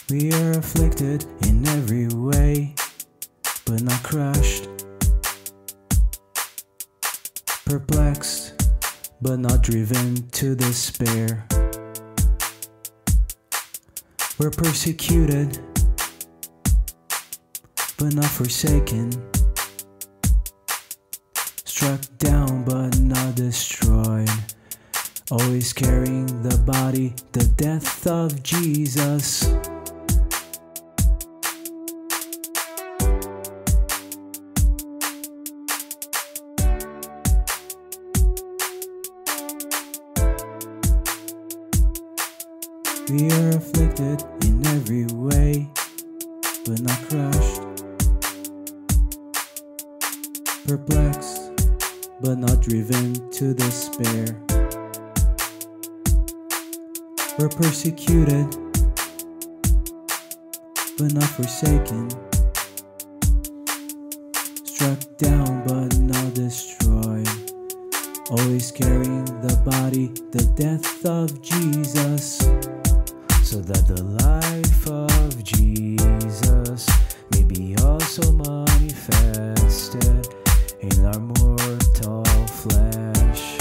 We are afflicted in every way, but not crushed. Perplexed, but not driven to despair. We're persecuted, but not forsaken. Struck down, but not destroyed. Always carrying the body, the death of Jesus. We are afflicted in every way, but not crushed. Perplexed, but not driven to despair. We're persecuted, but not forsaken. Struck down, but not destroyed. Always carrying the body, the death of Jesus, so that the life of Jesus may be also manifested in our mortal flesh.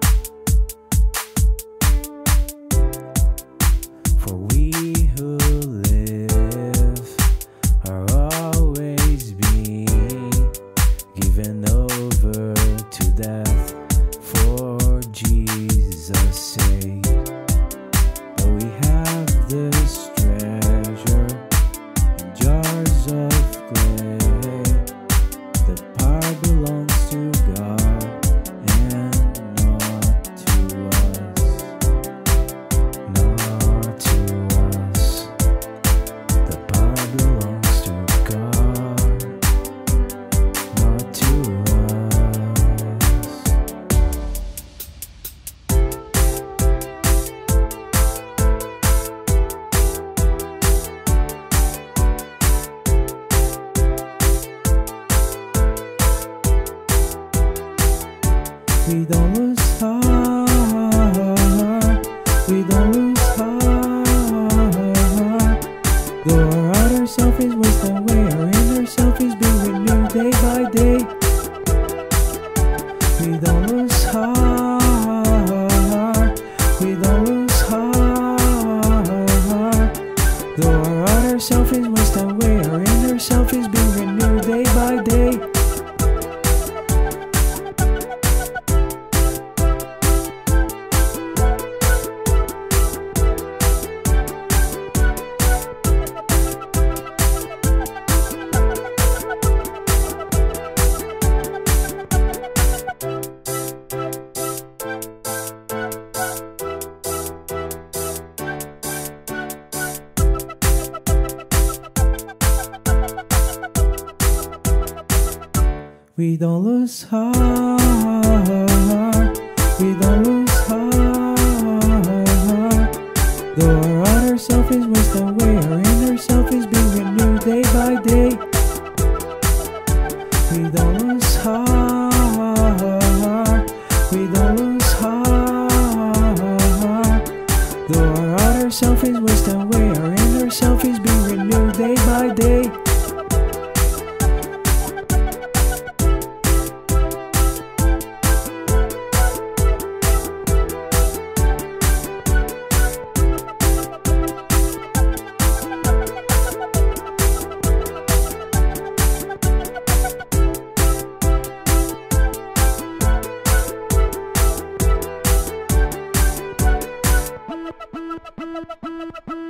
For we who live are always being given over to death for Jesus' sake. But we have this treasure in jars of clay. The power belongs to God and not to us. Not to us. The power belongs to God, not to We don't lose heart, we don't lose heart. Though our outer self is wasted away, our inner self is being renewed day by day. We don't lose heart, we don't lose heart. Though our outer self is wasted away, our inner self is being renewed day by day. We don't lose heart, we don't lose heart. Though our outer self is wasted away, our inner self is being renewed day by day. We don't lose heart, we don't lose heart. Though our outer self is wasted away, our inner self is being renewed day by day. Bye.